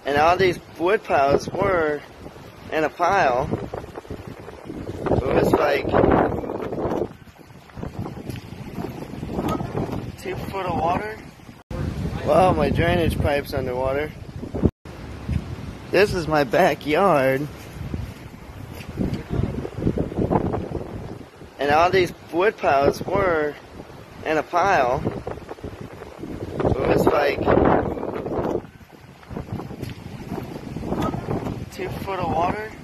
And all these wood piles were in a pile. It was like 2 foot of water. Wow, my drainage pipe's underwater. This is my backyard. And all these wood piles were in a pile. It was like 2 foot of water.